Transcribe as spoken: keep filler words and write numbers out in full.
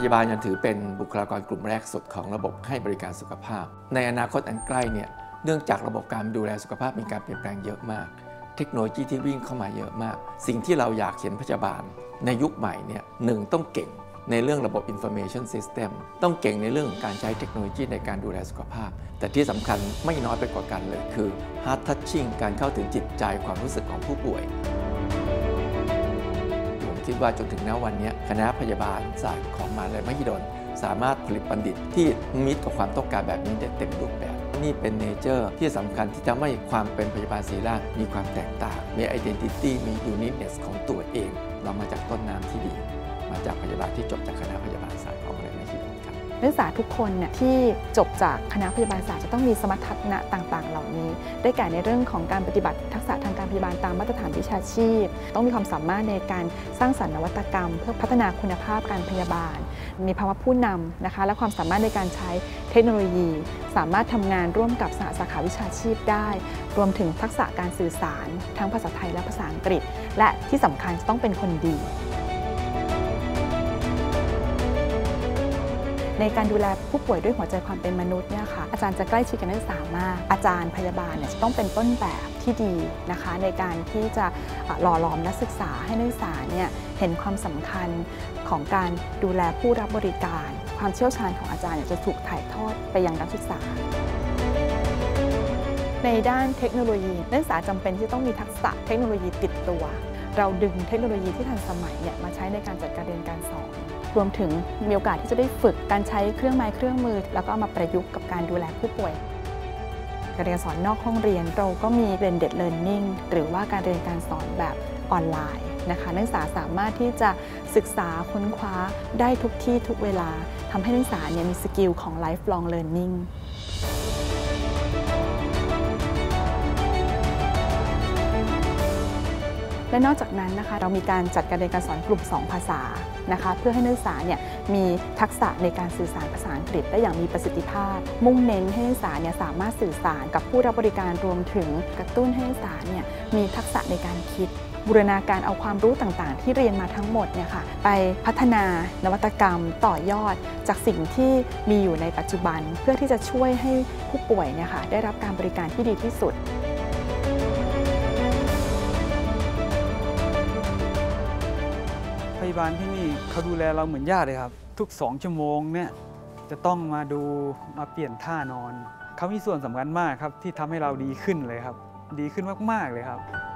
ยาบาลยังถือเป็นบุคลากรกลุ่มแรกสุดของระบบให้บริการสุขภาพในอนาคตอันใกล้เนี่ยเนื่องจากระบบการดูแลสุขภาพมีการเปลี่ยนแปลงเยอะมากเทคโนโลยีที่วิ่งเข้ามาเยอะมากสิ่งที่เราอยากเห็นพยาบาลในยุคใหม่เนี่ยหนึ่งต้องเก่งในเรื่องระบบ information system ต้องเก่งในเรื่องของการใช้เทคโนโลยีในการดูแลสุขภาพแต่ที่สำคัญไม่น้อยไปกว่ากันเลยคือ hard touching การเข้าถึงจิตใจความรู้สึกของผู้ป่วยผมคิดว่าจนถึงณวันนี้คณะพยาบาลศาสตร์ของมหาวิทยาลัยมหิดลสามารถผลิตบัณฑิตที่มิตรกับความต้องการแบบนี้ได้เต็มรูปแบบนี่เป็นเนเจอร์ที่สำคัญที่จะให้ความเป็นพยาบาลศิริราชมีความแตกต่างมี identity มี uniqueness ของตัวเองเรามาจากต้นน้ำที่ดีมาจากพยาบาลที่จบจากคณะพยาบาลศาสตร์ของมหาวิทยาลัยมหิดลครับนักศึกษาทุกคนเนี่ยที่จบจากคณะพยาบาลศาสตร์จะต้องมีสมรรถนะต่างๆเหล่านี้ได้แก่ในเรื่องของการปฏิบัติทักษะทางการพยาบาลตามมาตรฐานวิชาชีพต้องมีความสามารถในการสร้างสรรค์นวัตกรรมเพื่อพัฒนาคุณภาพการพยาบาลมีภาวะผู้นำนะคะและความสามารถในการใช้เทคโนโลยีสามารถทำงานร่วมกับสหสาขาวิชาชีพได้รวมถึงทักษะการสื่อสารทั้งภาษาไทยและภาษาอังกฤษและที่สำคัญต้องเป็นคนดีในการดูแลผู้ป่วยด้วยหัวใจความเป็นมนุษย์เนี่ยค่ะอาจารย์จะใกล้ชิดกับนักศึกษามากอาจารย์พยาบาลเนี่ยจะต้องเป็นต้นแบบที่ดีนะคะในการที่จะหล่อหลอมนักศึกษาให้นักศึกษาเนี่ยเห็นความสำคัญของการดูแลผู้รับบริการความเชี่ยวชาญของอาจารย์จะถูกถ่ายทอดไปยังนักศึกษาในด้านเทคโนโลยีนักศึกษาจำเป็นที่ต้องมีทักษะเทคโนโลยีติดตัวเราดึงเทคโนโลยีที่ทันสมัยเนี่ยมาใช้ในการจัดการเรียนการสอนรวมถึงมีโอกาสที่จะได้ฝึกการใช้เครื่องไม้เครื่องมือแล้วก็เอามาประยุกต์กับการดูแลผู้ป่วยการเรียนสอนนอกห้องเรียนเราก็มี blended learning หรือว่าการเรียนการสอนแบบออนไลน์นะคะนักศึกษาสามารถที่จะศึกษาค้นคว้าได้ทุกที่ทุกเวลาทำให้นักศึกษาเนี่ยมีสกิลของ lifelong learningและนอกจากนั้นนะคะเรามีการจัดการเรียนการสอนกลุ่มสองภาษานะคะเพื่อให้นักศึกษาเนี่ยมีทักษะในการสื่อสารภาษาอังกฤษได้อย่างมีประสิทธิภาพมุ่งเน้นให้นักศึกษาเนี่ยสามารถสื่อสารกับผู้รับบริการรวมถึงกระตุ้นให้นักศึกษาเนี่ยมีทักษะในการคิดบูรณาการเอาความรู้ต่างๆที่เรียนมาทั้งหมดเนี่ยค่ะไปพัฒนานวัตกรรมต่อยอดจากสิ่งที่มีอยู่ในปัจจุบันเพื่อที่จะช่วยให้ผู้ป่วยเนี่ยค่ะได้รับการบริการที่ดีที่สุดพยาบาลที่นี่เขาดูแลเราเหมือนญาติเลยครับทุกสองชั่วโมงเนี่ยจะต้องมาดูมาเปลี่ยนท่านอนเขามีส่วนสำคัญมากครับที่ทำให้เราดีขึ้นเลยครับดีขึ้นมากๆเลยครับ